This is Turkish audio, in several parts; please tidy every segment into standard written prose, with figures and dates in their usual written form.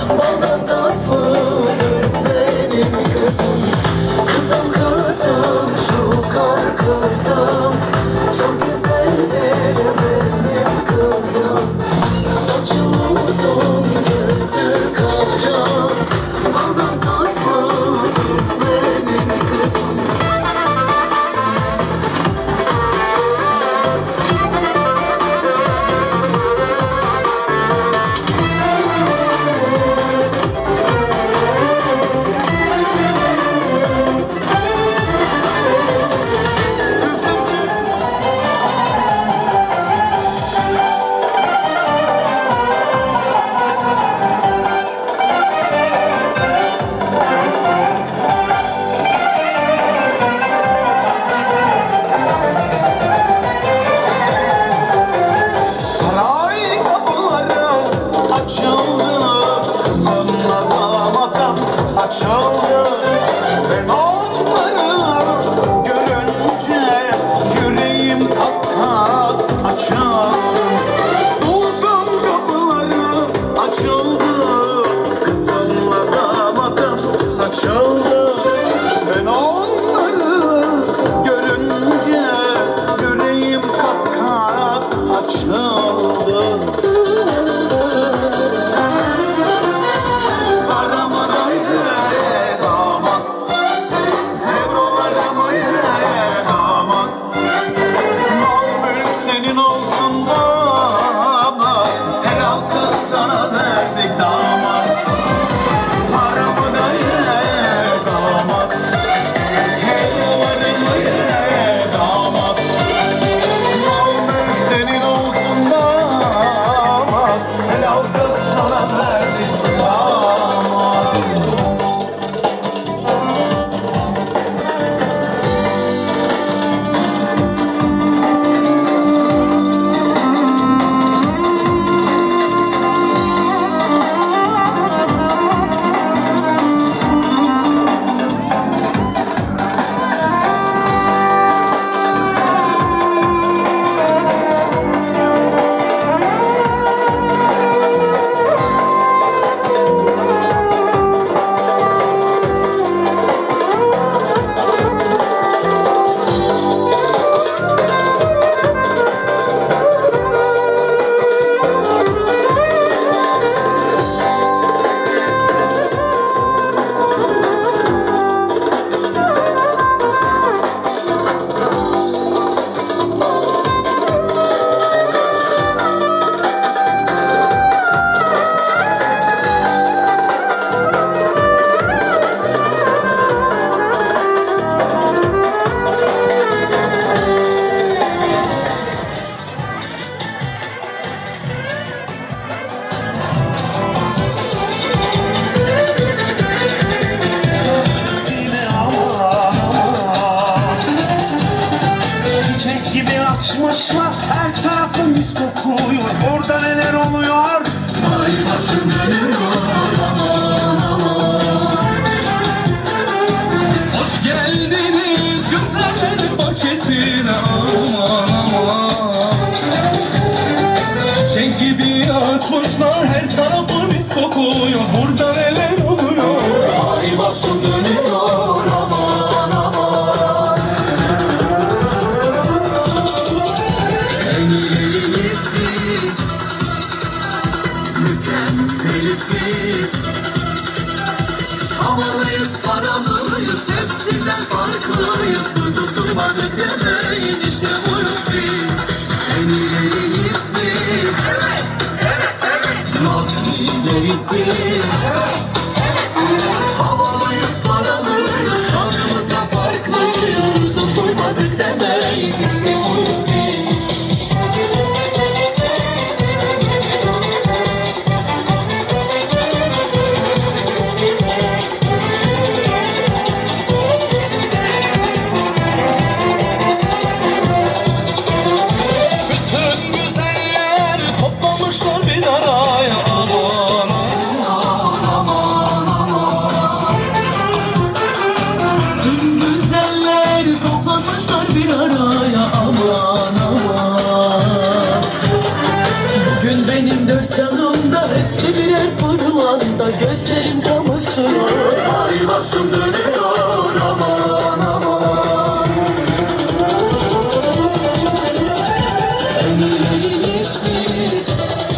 baldan tatlıdır benim kızım. Kızım kızım şu kar kızım, çok güzeldir benim kızım. Saçı uzun gözü kara, baldan tatlıdır benim kızım. Açıldı, ben onları görünce yüreğim kat kat açıldı. Sultan kapıları açıldı, kızımla damadım saçıldı. Ben onları görünce yüreğim kat kat açıldı. Açmışlar, her tarafım mis kokuyor. Orada neler oluyor? Ay başım dönüyor, aman aman. Hoş geldiniz güzeller bahçesine, aman aman. Çiçek gibi açmışlar, her tarafı mis kokuyor. Burada neler oluyor? Ay başım dönüyor, aman aman. Biz mükemmeliz biz. Havalıyız, paralıyız, hepsinden farklıyız. Durdurmadık demeyin, işte buyuz biz. En iyiyiz biz. Evet, evet, evet. Nazlı'yız biz. Evet, evet. Havalıyız, paralıyız, canımızdan farklıyız. Durdurmadık demeyin, işte buyuz biz. Toplamışlar bir araya, aman aman. gözlerim kamaşıyor. Ay başım dönüyor aman aman. En iyiyiz biz,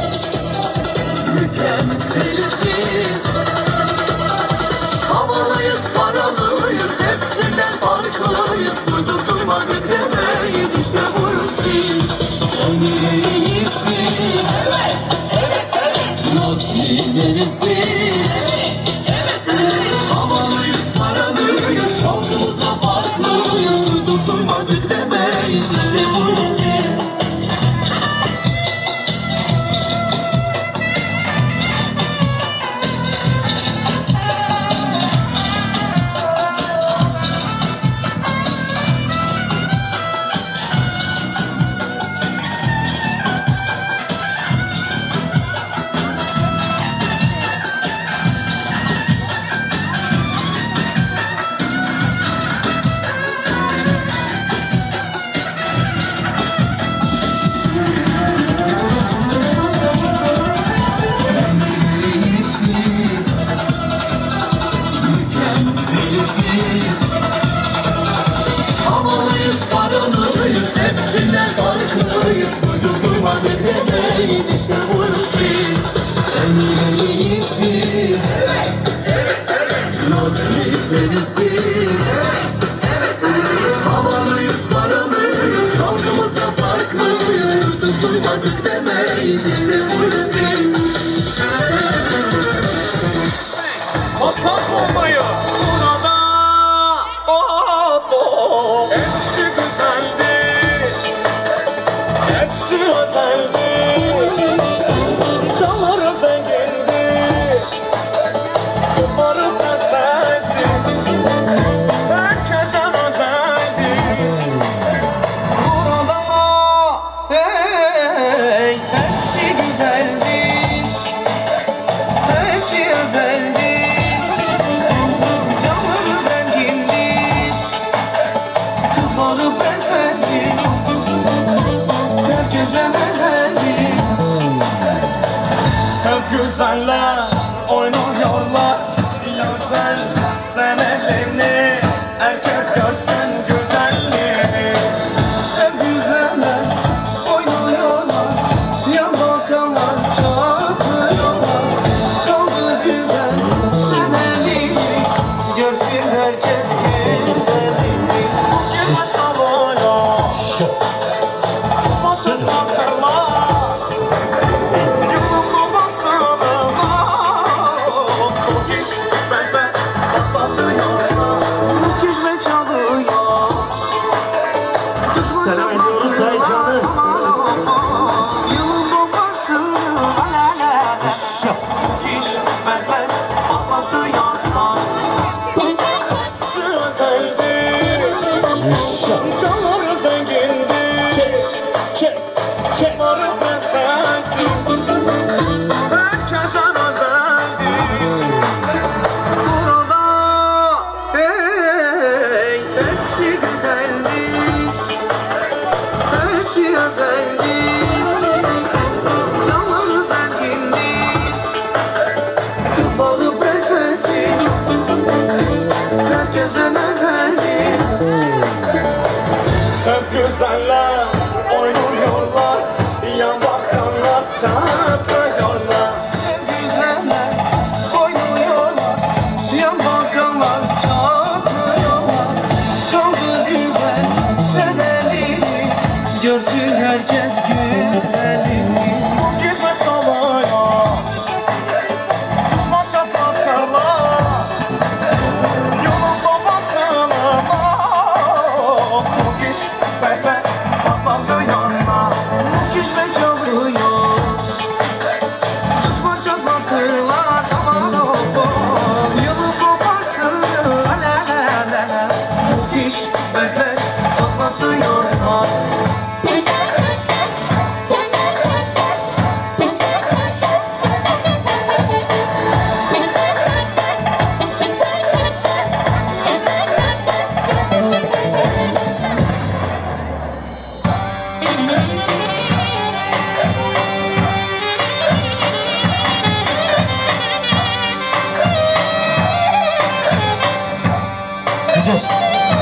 mükemmeliz biz. Havalıyız, paralıyız, hepsinden farklıyız. Duyduk duymadık demeyin, işte buyuz biz. En iyiyiz biz, evet, evet, evet. Nasıl gideriz biz? Evet, evet. Havalıyız, paralıyız, şarkımızda farklıyız. Duyduk duymadık demeyin, işte buyuz biz. Hepsinden farklıyız, duyduk duymadık demeyin, işte buyuz biz. En iyiyiz biz, evet, evet, evet. Nasibimiz biz, evet, evet, evet. Havalıyız, paralıyız, şarkımızda farklıyız. Duyduk duymadık demeyin, işte buyuz biz. Patlat bombayı burada. Of of. Hepsi güzeldi, hepsi özeldi. Canları zengindi, kızları prensesti. Herkesten özeldi burada. Hey, hepsi güzeldi, hepsi özeldi. Canları zengindi, kızları prensesti. Herkesten özeldi. Hep güzeller oynuyorlar, güzel senelerini. Herkes görsün güzelliğini. Hep güzeller oynuyorlar, yan bakanlar çağırıyorlar. Kaldı güzel senelerini, görsün herkes güzelliğini. Girme tavaya, batın atarlar. Yolun babasına Mukiş bebe patlatıyor, Mukişle çalıyor. Selam ediyoruz Saycan'ı. Yolun babasına Mukiş bebe patlatıyor. Sözeldi, canları zengindi. Çek, kızları prensesti. Herkesten özeldi burada. Hey, hepsi güzeldi, hepsi özeldi. Canları zengindi, kızları prensesti. Herkesten özeldi. Hep güzeller oynuyorlar, yan bakanlar çağırıyorlar. Hep güzeller oynuyorlar, yan bakanlar çağırıyorlar. Kaldı güzel senelerini, görsün herkes güzelliğini. Gitme tavaya, kısma çapatarlar. Yolun babasına Mukiş bebe patlatıyor. Mukişle çalıyor. Coş.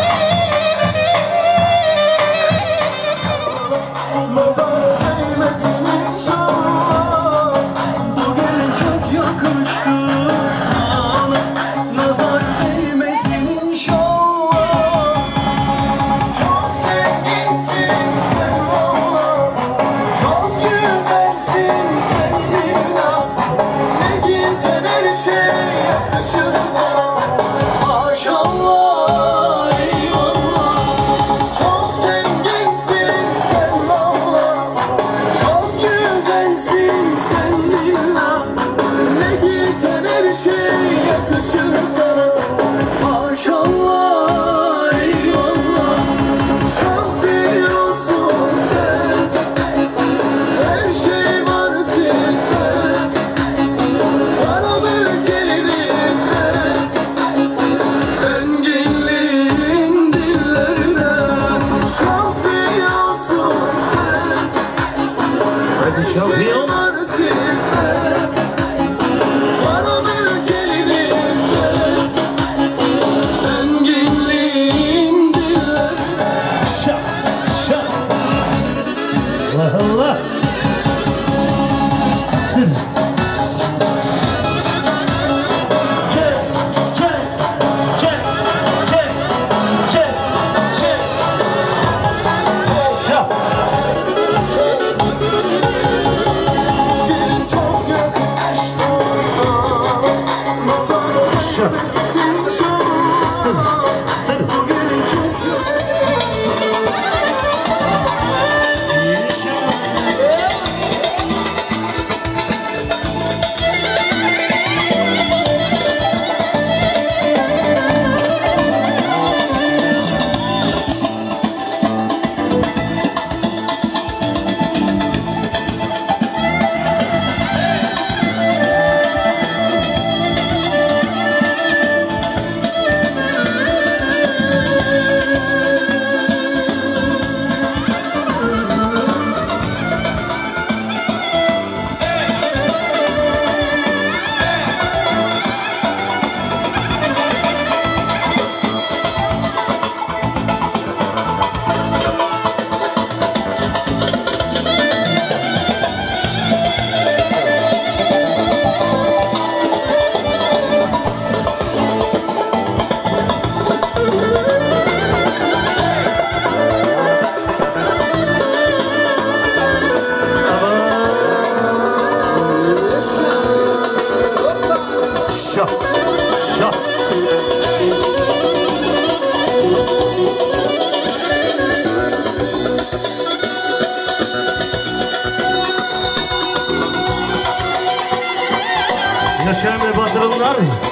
Yaşar ve batırımlar.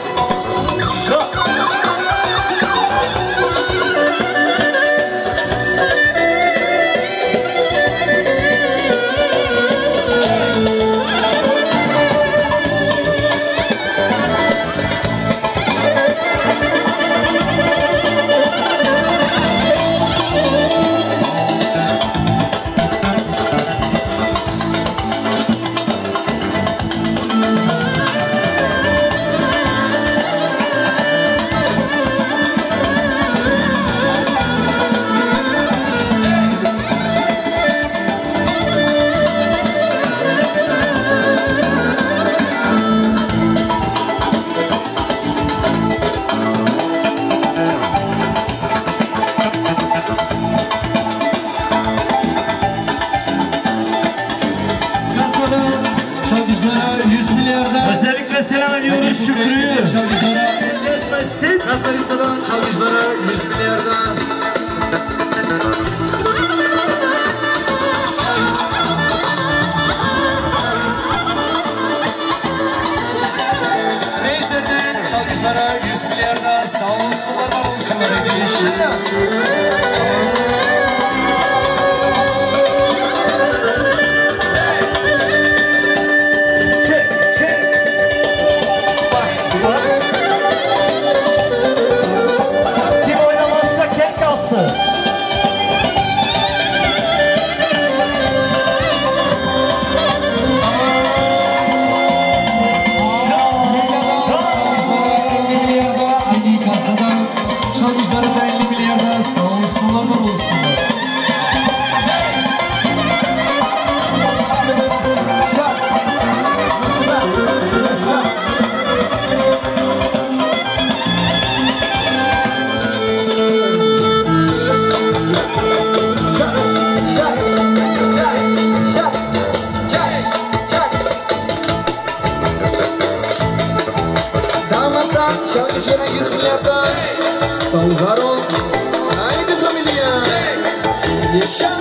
Özellikle selam ediyoruz Şükrü'yü. Geçmesin. Kastanisa'dan çalgıcılara 100 milyardan. Neyse'den çalgıcılara 100 milyardan. Sağ olsunlar, var olsunlar. Çalgıcılara milyardan, çalışana 100 milyardan. Salvaro, haydi familia. Yaşa.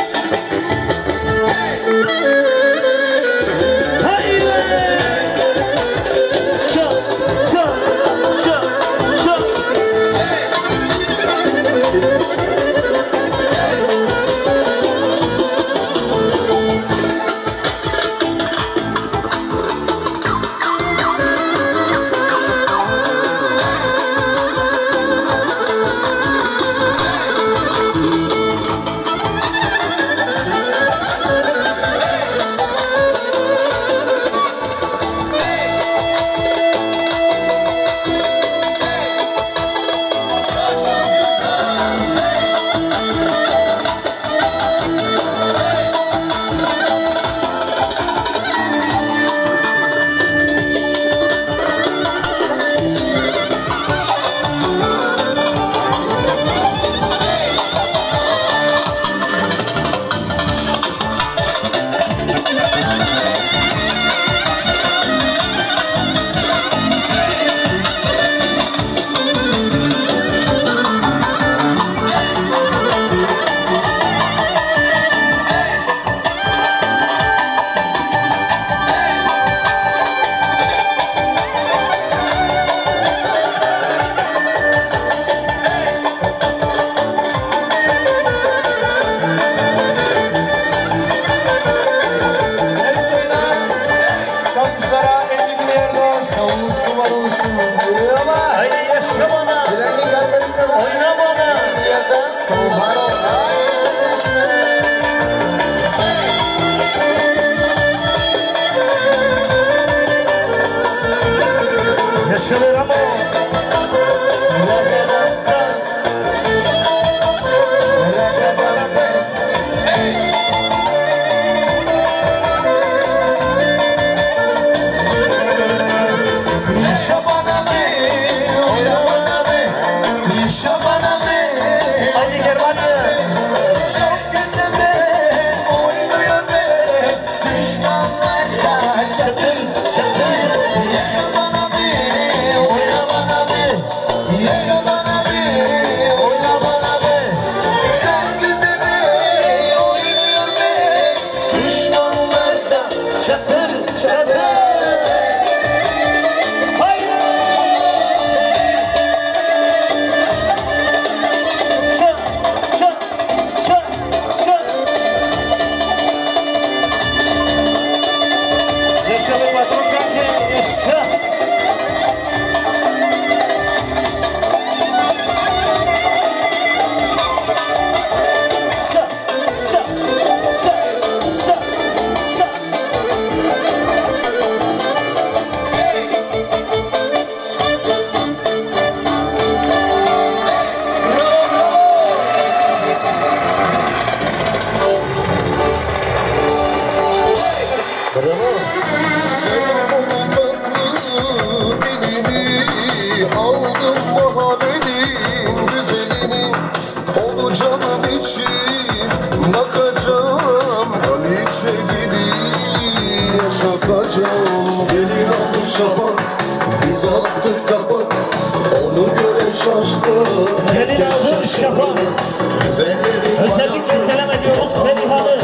Özellikle selam ediyoruz Perihan'ı.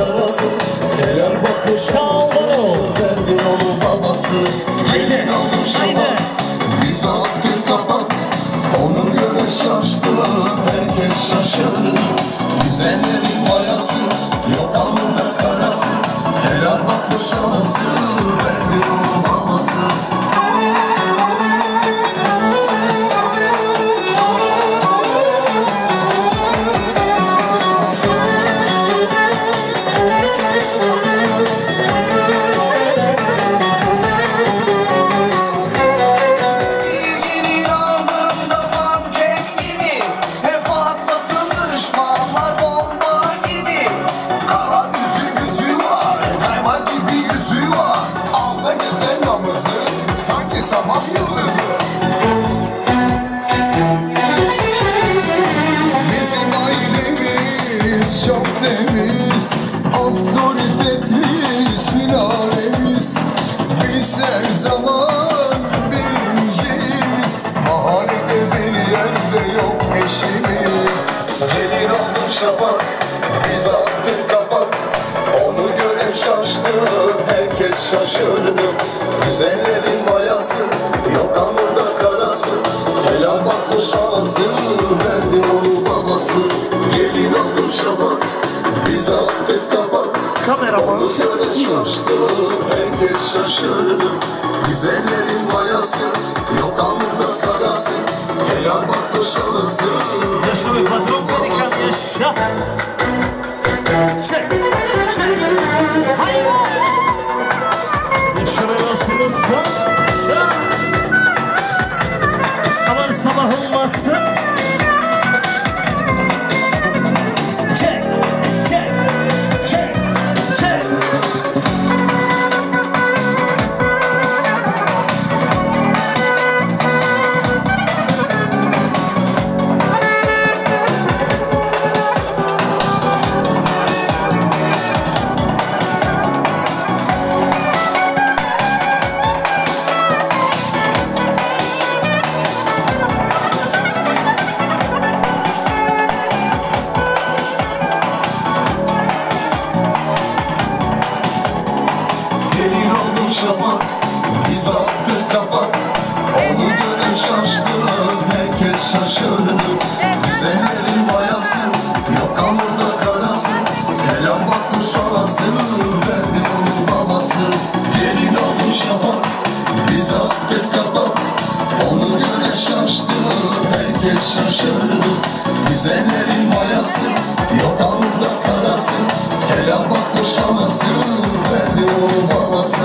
Sağ olun. Haydi, haydi. Biz attık kapak, onu göre şaştı, herkes şaşırdı. Güzellerin mayası, yok alnında karası, helal bakmış anası, verdi onun babası. Sabah yıldızı. Bizim ailemiz çok temiz, otoritetli sülalemiz. Biz her zaman birinciyiz, şafak Biz attık kapak Onu gören şaştı Herkes şaşırdı Güzellerin mayası Yok hamurda karası Helal bakmış anası Verdi onu babası Gelin oldu şafak Biz attık kapak Kameraman Onu gören şaştı Herkes şaşırdı Güzellerin mayası Yok hamurda karası Helal bakmış anası Yaşa be patron delikanlı yaşa. Çek, çek. Hayır. Yaşa be Rasul Usta. Yaşa. Aman sabah olmasın. Çek, çek, çek, çek. Gelin oldu şafak Biz attık kapak Onu gören şaştı Herkes şaşırdı Güzellerin mayası Yok hamurda karası Helal bakmış anası Verdi onu babası Gelin oldu şafak Biz attık kapak Onu gören şaştı Herkes şaşırdı Güzellerin mayası Yok hamurda karası Helal bakmış anası Verdi onu babası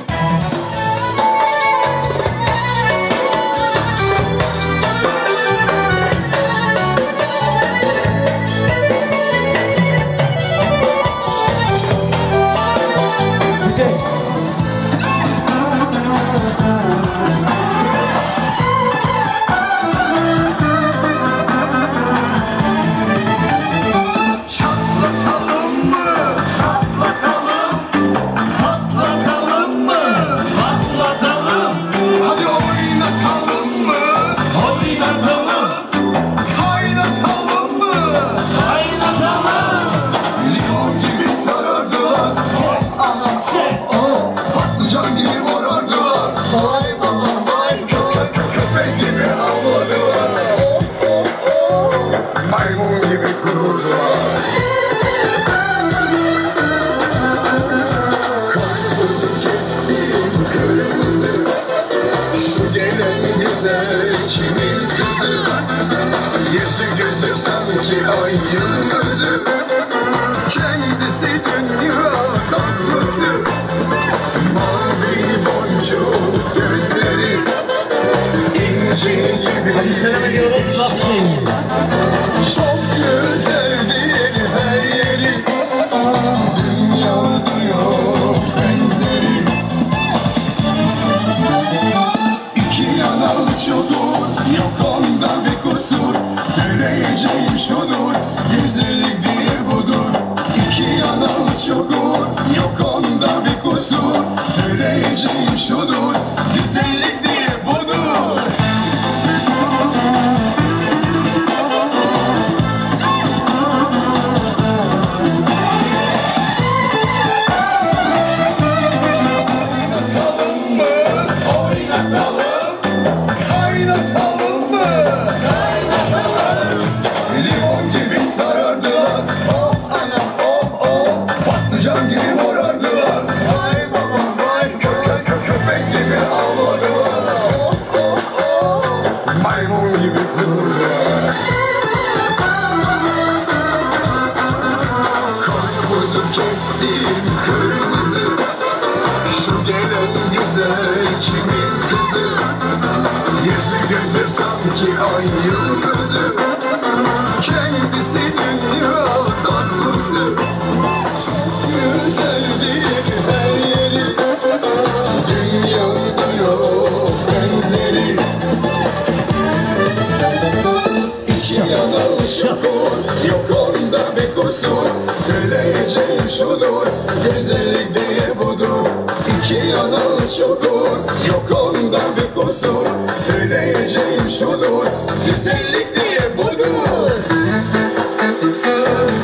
Çatlatalım mı? Çatlatalım. Patlatalım mı? Patlatalım. Hadi oynatalım mı? Oynatalım. Kaynatalım mı? Kaynatalım. Limon gibi sarardılar. Anam patlıcan gibi morardılar. Vay baba vay köpek gibi avladılar. Maymun gibi kururdular. Karpuzu kestim kırmızı. Şu gelen güzel kimin kızı? Yüzü gözü sanki ay yıldızı. Kendisi dünya tatlısı. Mavi boncuk gözleri. İnci gibi. Hadi selam ediyoruz. Bakmayın. Çok güzeldir her yeri. Dünyada yok benzeri. İki yanal çukur, yok onda bir kusur. Söyleyeceğim şudur, güzellik diye budur. İki yanal çukur, yok onda bir kusur. Söyleyeceğim şudur, güzellik diye budur. Oynatalım mı? Oynatalım. Kaynatalım mı? Kaynatalım. Limon gibi sarardılar. Oh anam oh oh. Patlıcan gibi morardılar. Vay baba vay köpek gibi avladılar. Oh oh oh. Maymun gibi kıvırdılar. Karpuzu kestim kırmızı. Şu gelen güzel kimin kızı? Yüzü gözü sanki ay yıldızı. Kendisi dünya tatlısı. Güzeldir her yeri. Dünyada yok benzeri. İki yanal şukur, yok onda bir kusur. Söyleyeceğim şudur, güzellik diye budur. İki yanal çukur, yok onda bir kusur. Söyleyeceğim şudur, güzellik diye budur.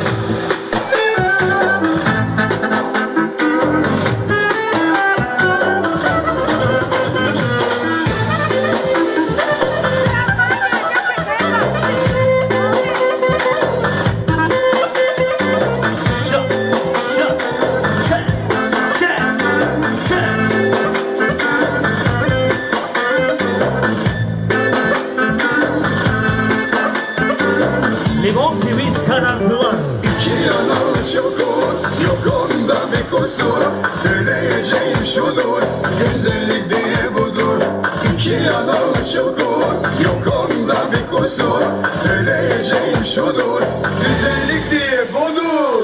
sarardılar. İki yana çukur, yok onda bir kusur. Söyleyeceğim şudur, güzellik diye budur. İki yana çukur, yok onda bir kusur. Söyleyeceğim şudur, güzellik diye budur.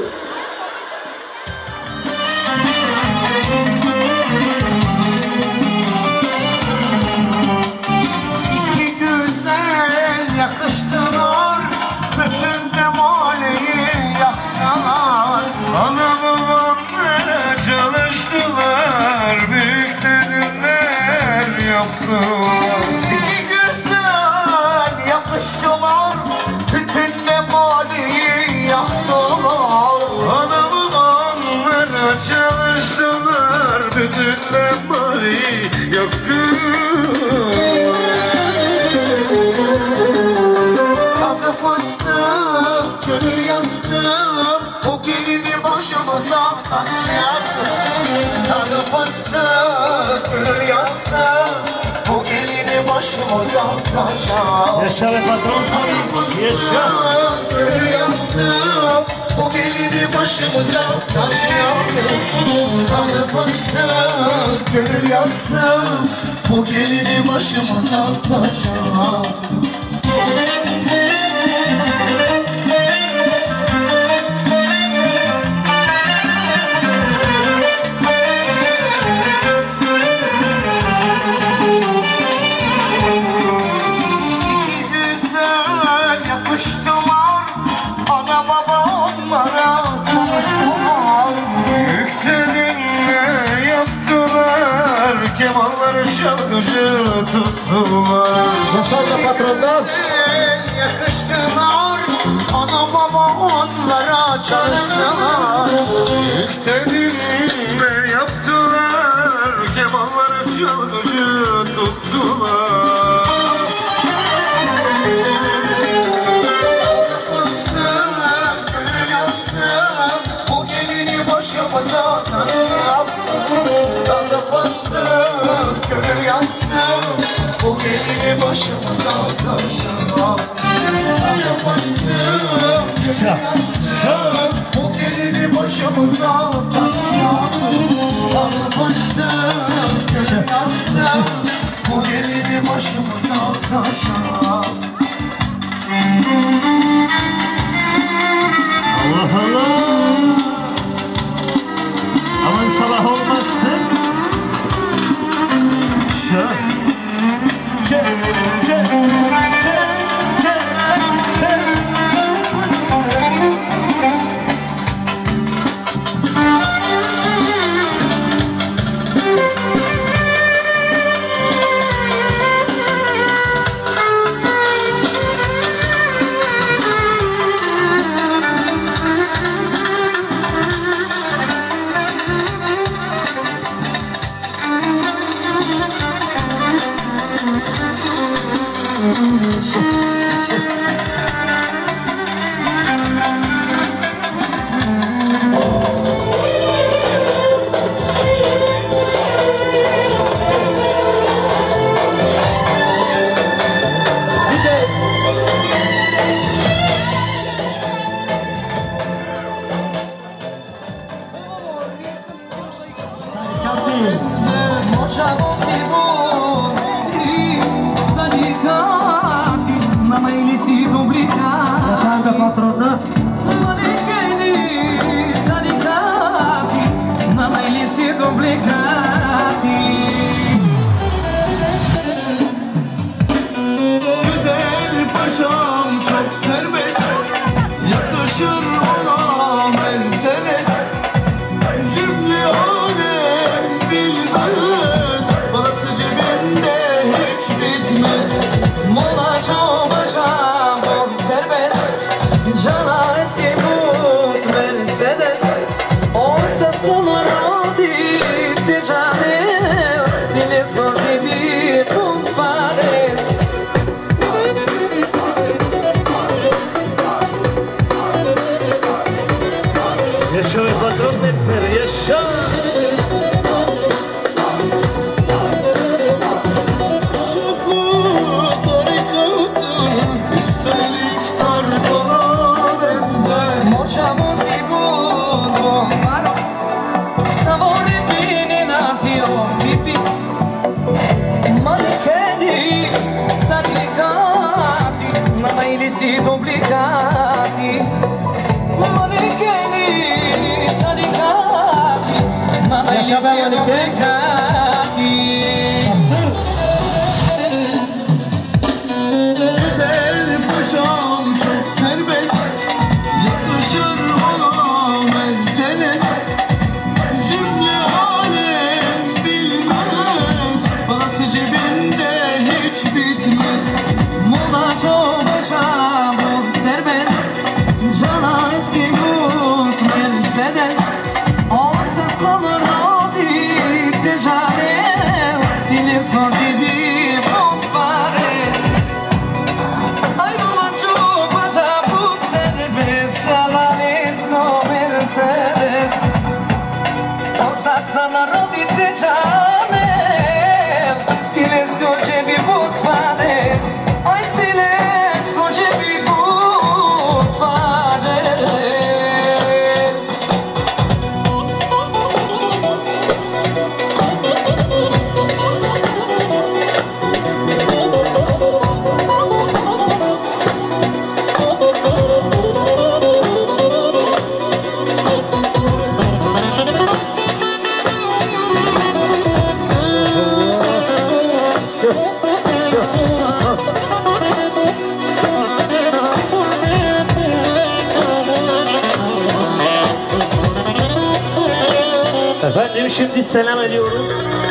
İki güzel yakıştılar, bütün cemaleyi yaktılar. Ana babam çalıştılar, büyük düğünler yaptılar. İki güzel yakıştılar, bütün cemaleyi yaktılar. Ana babam çalıştılar, bütün cemaleyi yaktılar. Tadı fıstık, gönül yastık, o gelini başımıza taş yaptı. Tadı fıstık, gönül yastık, o gelini başımıza taş yaptı. Yaşa be patron Salih, yaşa. Gönül yastık, o gelini başımıza taş yaptı. Tadı fıstık, gönül yastık, o gelini başımıza taş yaptı. İki güzel yakıştılar, ana baba onlara çalıştılar. Yükselinle yaptılar, kemanları şarkıcı tuttular. Başarılı patronlar. Yakıştılar, ana baba onlara çalıştılar. Yükselinle yaptılar, kemanları şarkıcı tuttular. Fıstık, gönül yastık, bu gelini başımıza taş yaptı. Tadı fıstık, gönül yastık, bu gelini başımıza taş yaptı. Tadı fıstık, gönül yastık, bu gelini başımıza taş yaptı. Tadı fıstık, gönül yastık, bu gelini başımıza taş yaptı. Allah Allah. Aman sabah olmasın. Şöyle. Çek, çek, çek, çek, çek. Güzel paşam çok serbest, yakışır ona Mercedes. Cümle alem bilmez, parası cebinde hiç bitmez. Molla çok paşam çok serbest, cana sido obbligati, manicheni caricati, ma noi siamo obbligati. Güzel paşam çok serbest, yakışır ona Mercedes. Cümle alem bilmez, parası cebinde hiç bitmez. Moda çok paşam çok serbest, cana eski but Mercedes. Olsa sanır hadi tecaret, siniz kordivi compares. Ay moda çok paşam çok serbest, cana eski Mercedes. Olsa sanır hadi tecaret, siniz kordivi compares. Ay siniz kordivi compares. Efendim şimdi selam ediyoruz.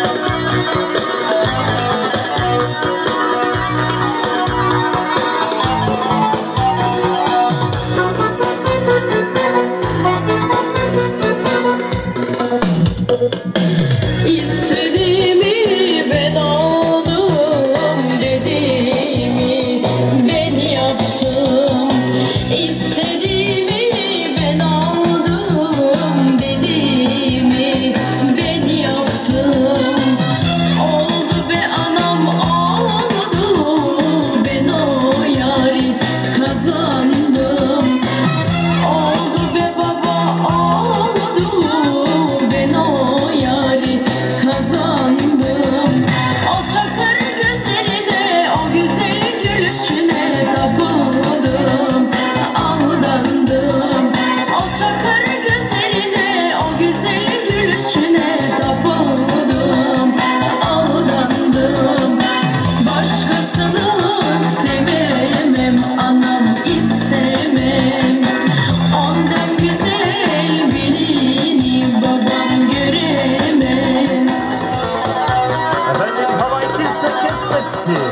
İstediğimi ben aldım, dediğimi ben yaptım. İstediğimi ben aldım, dediğimi ben yaptım. Oldu be anam oldu, ben o yari kazandım. Oldu be baba oldu, ben o yari kazandım. O çakır gözlerine, o güzel gülüşüne tapıldım, aldandım. O çakır gözlerine, o güzel gülüşüne tapıldım, aldandım. Başkasını sevemem, anam istemem. Ondan güzel birini babam göremem. Efendim havayı kimse kesmesin.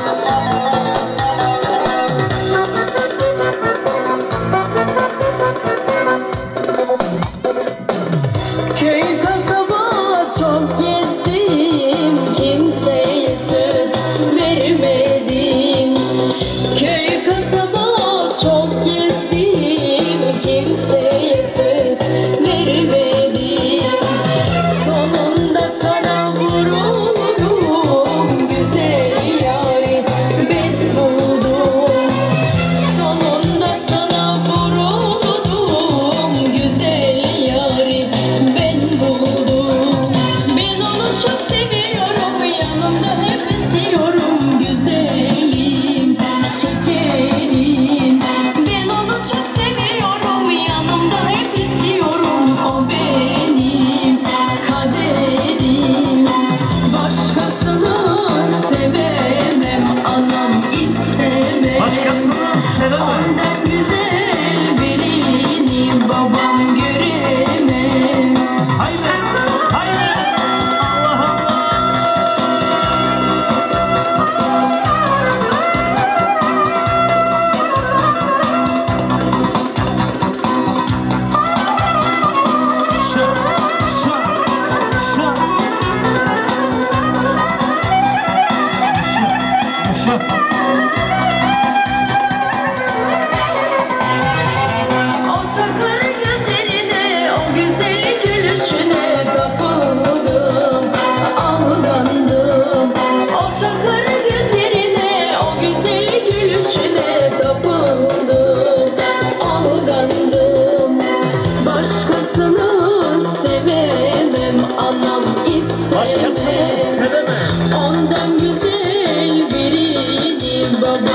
Köy kasaba çok gezdim, kimseye söz vermedim. Köy kasaba çok gezdim, kimseye söz vermedim. Sonunda sana vuruldum, güzel yari ben buldum. Sonunda sana vuruldum, güzel yari ben buldum. Ben onu çok seviyorum, yanımda hep istiyorum, güzelim, şekerim. Ben onu çok seviyorum, yanımda hep istiyorum, o benim kaderim. Başkasını sevemem, anam istemem. Başkasını sevemem. Ondan güzel birini babam göremem. Haydi, haydi. Allah Allah. Şa, şa, şa. Yaşa, yaşa. O çakır gözlerine, o güzel gülüşüne tapıldım, aldandım. O çakır gözlerine, o güzel gülüşüne tapıldım, aldandım. Başkasını sevemem, anam Başkasını istemem. sevemem. Ondan güzel birini babam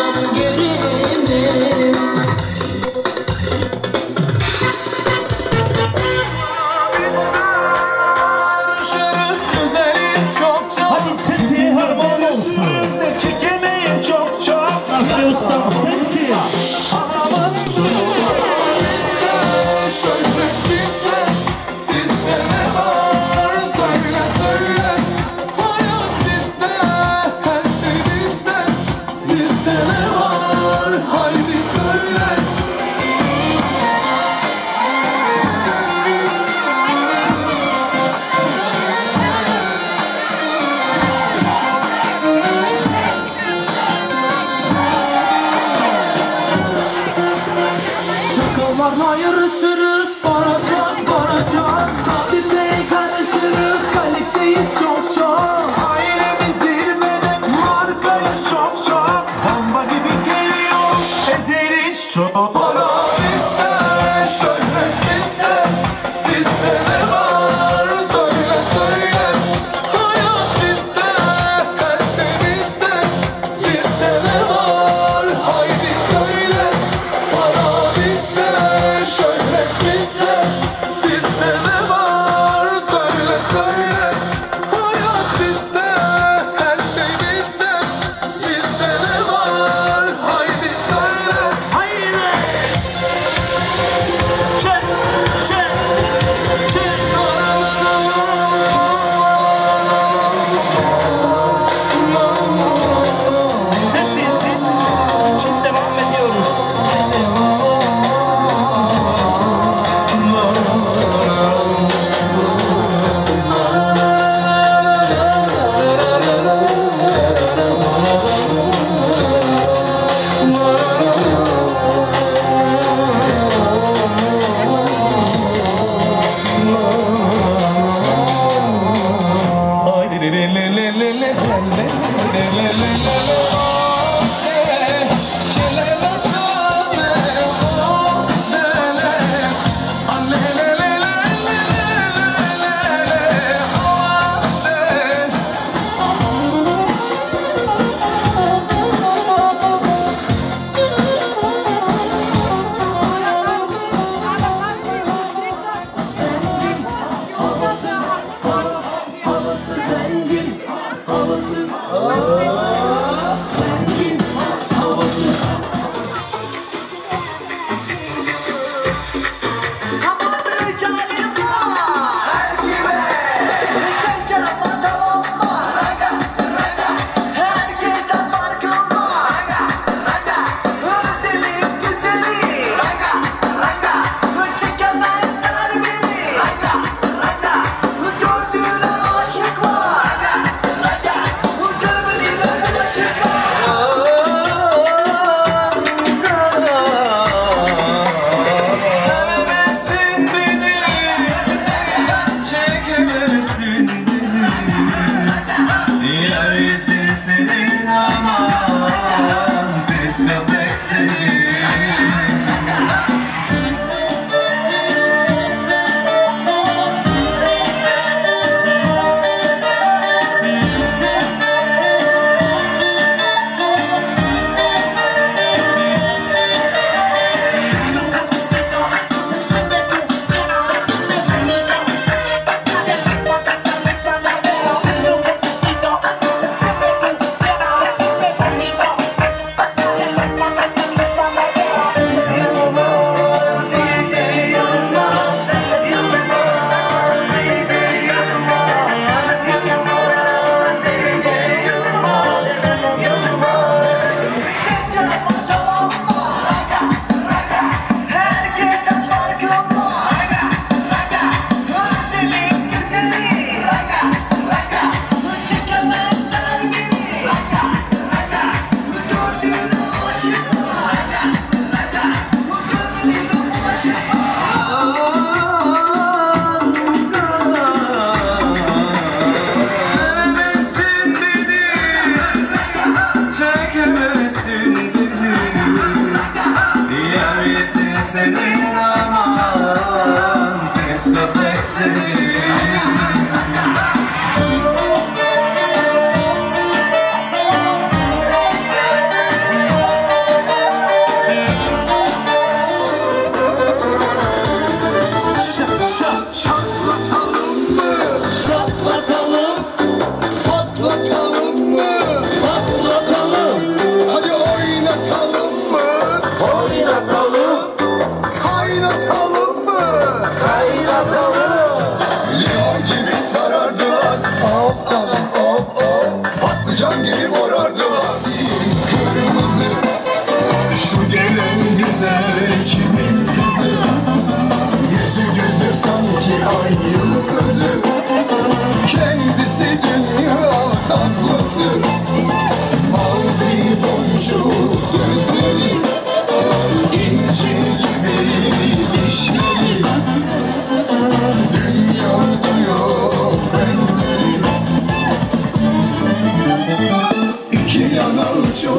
Sonra yarışırız Karacan Karacan Sahilde karışırız Kaliteyiz çok çok Ailemiz zirvede markayız çok çok Bomba gibi geliyoruz ezeriz çok Para bizde, şöhret bizde, sizde ne var? Söyle söyle. Hayat bizde, her şey bizde, sizde ne var? Haydi söyle. Para bizde, şöhret bizde, sizde ne var? Söyle söyle. Hayat bizde, her şey bizde, sizde ne var? Haydi söyle. Sen. Şimdi devam ediyoruz. Oynatalım.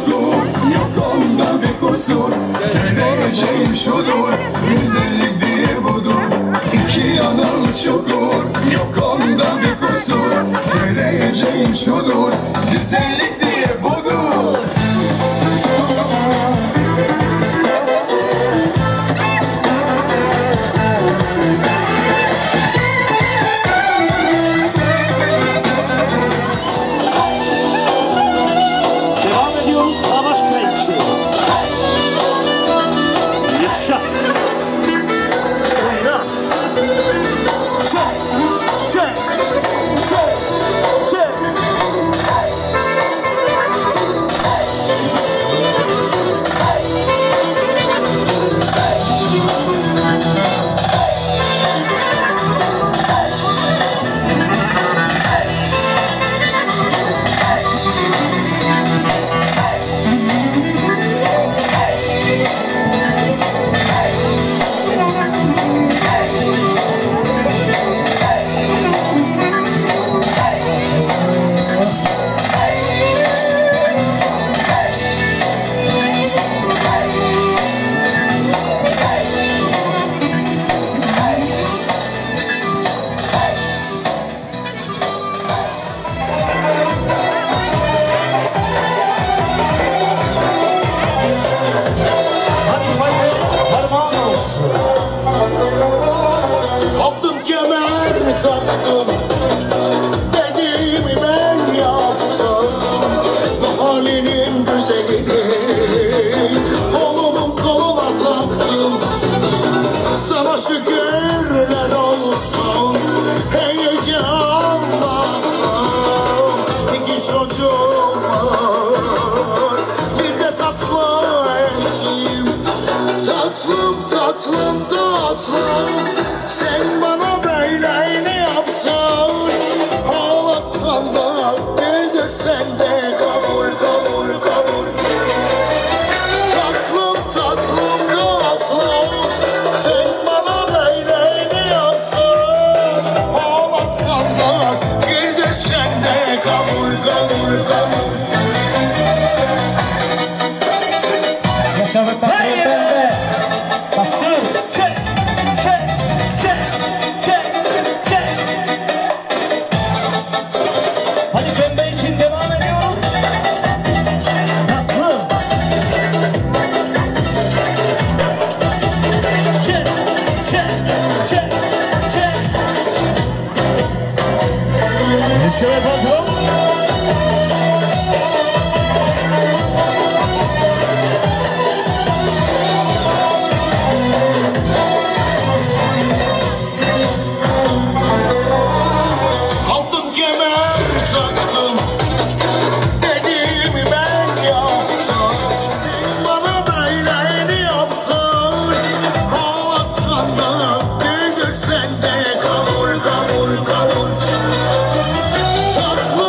çukur, yok onda bir kusur. Seveceğim şudur, güzellik diye budur. İki yanı çukur, yok onda bir kusur. Seveceğim şudur, güzellik diye budur. Devam ediyoruz. Savaş kayıtçı. Yaşa. Oyna. Çek. Çek. Çek. Çek. Hadi hadi. Parmağın olsun. Kaptım kemer taktım, dediğimi ben yapsam. Mahallenin güzelini kolumun koluna taktım. Sana şükürler olsun, heyecanla. İki çocuğum var, bir de tatlı eşim. Tatlım tatlım tatlım, sen bana böyle ne yapsan? Ağlatsan da güldürsen de kabul kabul kabul. Tatlım tatlım tatlım, sen bana böyle ne yapsan? Ağlatsan da güldürsen de kabul kabul kabul. Yaşa ve patron pembe. Bastır. Çek. Çek. Çek. Çek. Çek. Hadi pembe için devam ediyoruz. Tatlım. Çek. Çek. Çek. Çek. Yaşa ve patron. Aldım kemer taktım, dediğimi ben yapsam. Sen bana böyle ne yapsan? Ağlatsan da güldürsen de kabul kabul kabul. Tatlı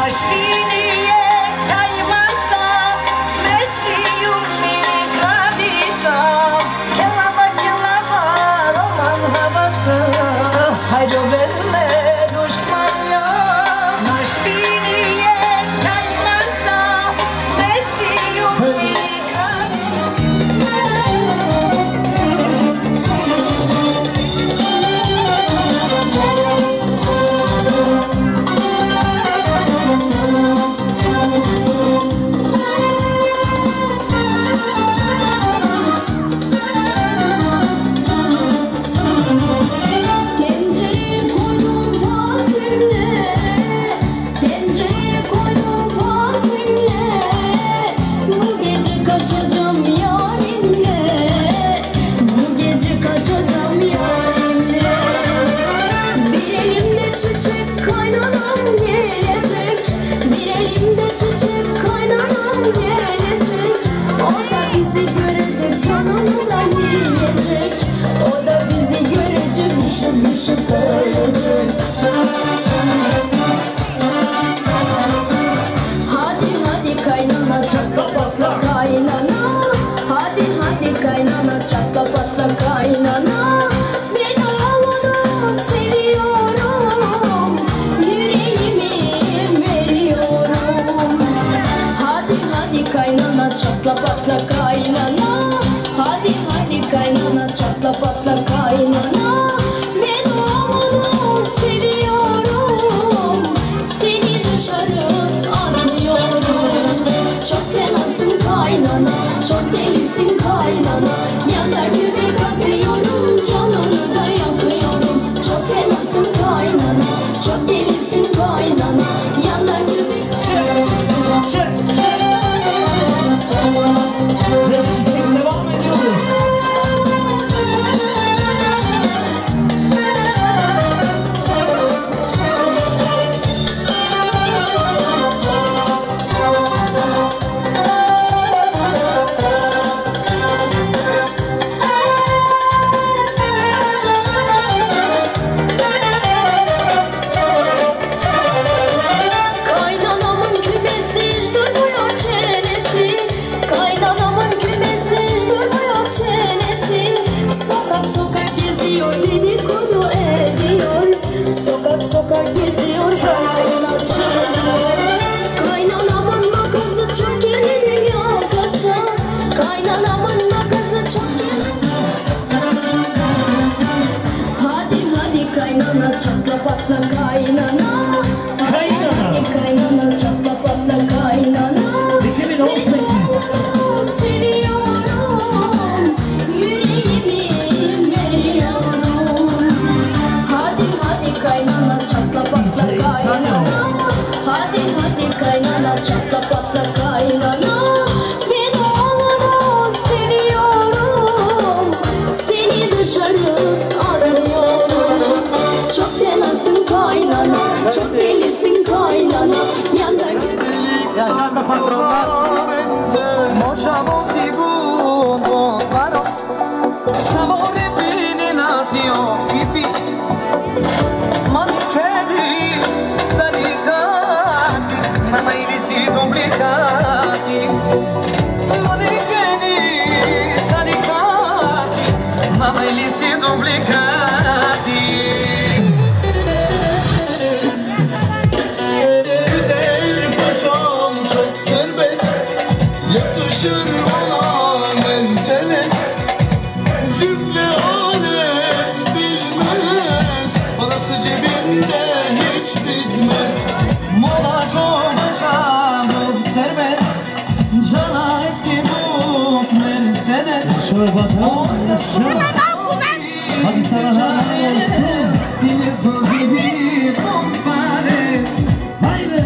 Hadi sana haber olsun. Filiz bu gibi bombares. Haydi.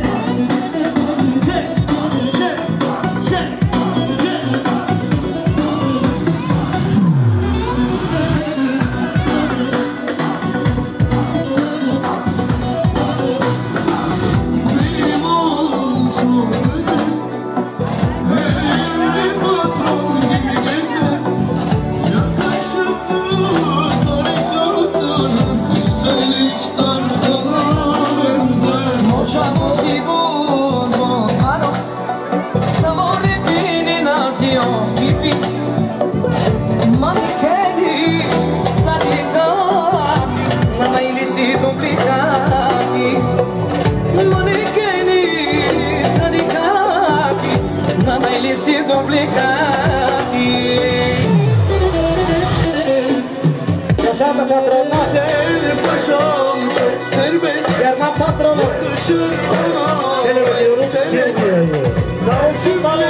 Çek, çek, çek, çek. Benim oğlum çok güzel. Her yerde patron gibi gezer. Yakışıklı tarikatın, üstelik dardanın. si complicati. Yaşar da patron nasıl? German patronu. Seni biliyoruz. Sağ olsun bana.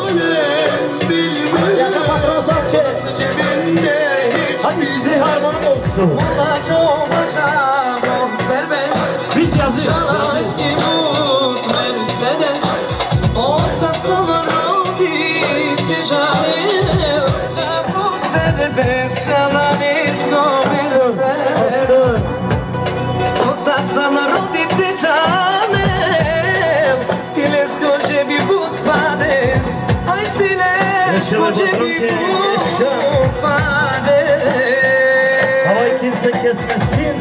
Yaşar patron Sanchez. Hadi size harman olsun. Moda çok başa çok serbest. Biz yazıyoruz. Çalan eski mut Mercedes. Olsa sanırım gitti canım. Çok serbest. Çalan eski Mercedes. Olsa sanırım gitti canım. Siles koca bir but fades. Ay siles koca bir but fades. Havayı kimse kesmesin.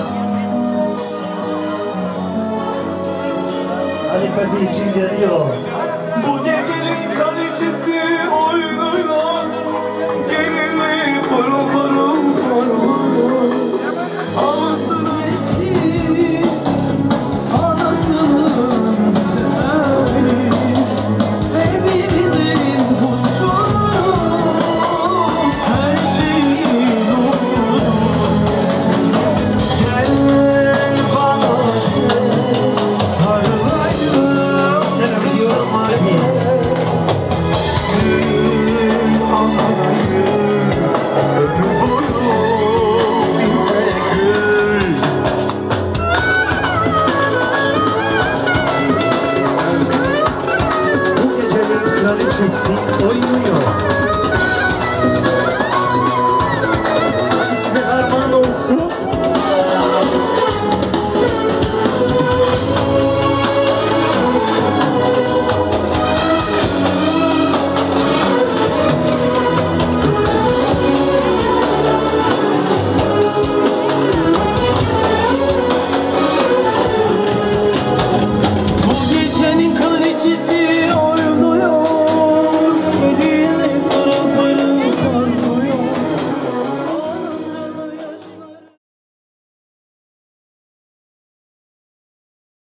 Ali Pedi için geliyor.